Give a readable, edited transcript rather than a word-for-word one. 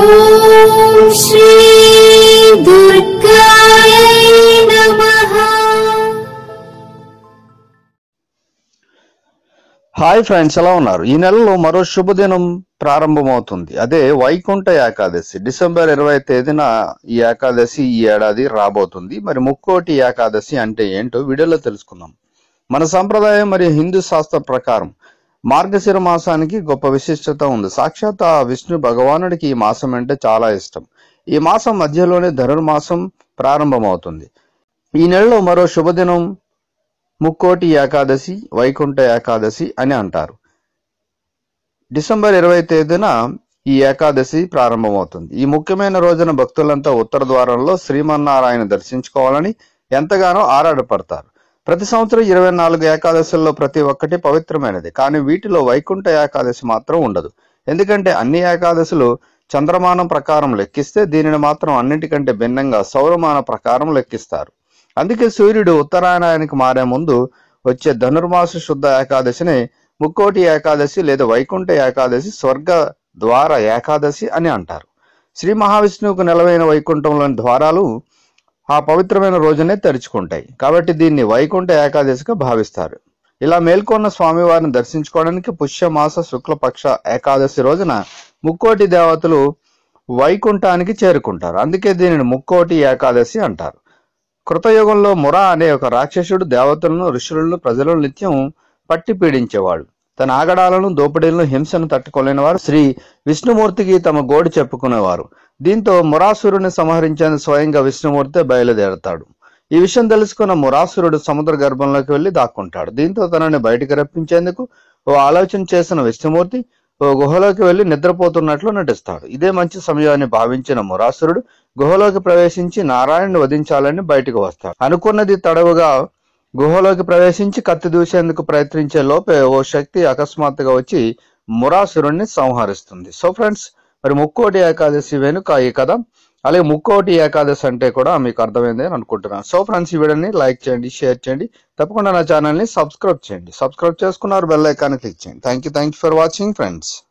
ఓం శ్రీ దుర్గాయ నమః. Hi friends, ఎలా ఉన్నారు? ఈ నెలలో మరో శుభదినం ప్రారంభమవుతుంది. అదే వైకుంఠ ఏకాదశి. డిసెంబర్ 20 తేదీన ఈ ఏకాదశి ఈ ఏడాది రాబోతుంది. మరి ముక్కోటి ఏకాదశి అంటే ఏంటో వీడియోలో తెలుసుకుందాం. మన సంప్రదాయం మరియు హిందూ శాస్త్ర ప్రకారం మార్గశిర మాసానికి గొప్ప విశిష్టత ఉంది. సాక్షాత్ ఆ విష్ణు భగవానుడికి ఈ మాసం అంటే చాలా ఇష్టం. ఈ మాసం మధ్యలోనే ధనుర్మాసం ప్రారంభమవుతుంది. ఈ నెలలో మరో శుభదినం ముక్కోటి ఏకాదశి, వైకుంఠ ఏకాదశి అని అంటారు. డిసెంబర్ 20 తేదీన ఈ ఏకాదశి ప్రారంభమవుతుంది. ఈ ముఖ్యమైన రోజున భక్తులంతా ఉత్తర ద్వారంలో శ్రీమన్నారాయణ దర్శించుకోవాలని ఎంతగానో ఆరాటపడతారు. ప్రతి సంవత్సరం 24 ఏకాదశుల్లో ప్రతి ఒక్కటి పవిత్రమైనది. కానీ వీటిలో వైకుంఠ ఏకాదశి మాత్రం ఉండదు. ఎందుకంటే అన్ని ఏకాదశులు చంద్రమానం ప్రకారం లెక్కిస్తే దీనిని మాత్రం అన్నిటికంటే భిన్నంగా సౌరమాన ప్రకారం లెక్కిస్తారు. అందుకే సూర్యుడు ఉత్తరాయణానికి మారే ముందు వచ్చే ధనుర్మాస శుద్ధ ఏకాదశిని ముక్కోటి ఏకాదశి లేదా వైకుంఠ ఏకాదశి, స్వర్గ ద్వార ఏకాదశి అని అంటారు. శ్రీ మహావిష్ణువుకు నెలవైన వైకుంఠంలోని ద్వారాలు ఆ పవిత్రమైన రోజునే తెరుచుకుంటాయి. కాబట్టి దీన్ని వైకుంఠ ఏకాదశిగా భావిస్తారు. ఇలా మేల్కొన్న స్వామివారిని దర్శించుకోవడానికి పుష్యమాస శుక్లపక్ష ఏకాదశి రోజున ముక్కోటి దేవతలు వైకుంఠానికి చేరుకుంటారు. అందుకే దీనిని ముక్కోటి ఏకాదశి అంటారు. కృతయుగంలో మురా అనే ఒక రాక్షసుడు దేవతలను, ఋషులను, ప్రజలను నిత్యం పట్టి పీడించేవాడు. తన ఆగడాలను, దోపిడీలను, హింసను తట్టుకోలేని వారు శ్రీ విష్ణుమూర్తికి తమ గోడు చెప్పుకునేవారు. దీంతో మురాసురుని సంహరించేందుకు స్వయంగా విష్ణుమూర్తి బయలుదేరతాడు. ఈ విషయం తెలుసుకున్న మురాసురుడు సముద్ర గర్భంలోకి వెళ్లి దాక్కుంటాడు. దీంతో తనని బయటికి రప్పించేందుకు ఓ ఆలోచన చేసిన విష్ణుమూర్తి ఓ గుహలోకి వెళ్లి నిద్రపోతున్నట్లు నటిస్తాడు. ఇదే మంచి సమయాన్ని భావించిన మురాసురుడు గుహలోకి ప్రవేశించి నారాయణుని వధించాలని బయటకు వస్తాడు. అనుకున్నది తడవుగా గుహలోకి ప్రవేశించి కత్తి దూసేందుకు ప్రయత్నించే లోపే ఓ శక్తి అకస్మాత్తుగా వచ్చి మురాసురుణ్ణి సంహరిస్తుంది. సో ఫ్రెండ్స్, మరి ముక్కోటి ఏకాదశి వెనుక ఈ కథ, అలాగే ముక్కోటి ఏకాదశి అంటే కూడా మీకు అర్థమైంది అని అనుకుంటున్నాను. సో ఫ్రెండ్స్, ఈ వీడియోని లైక్ చేయండి, షేర్ చేయండి, తప్పకుండా నా ఛానల్ని సబ్స్క్రైబ్ చేయండి. సబ్స్క్రైబ్ చేసుకున్నారు, బెల్ ఐకాన్ క్లిక్ చేయండి. Thank you for watching friends.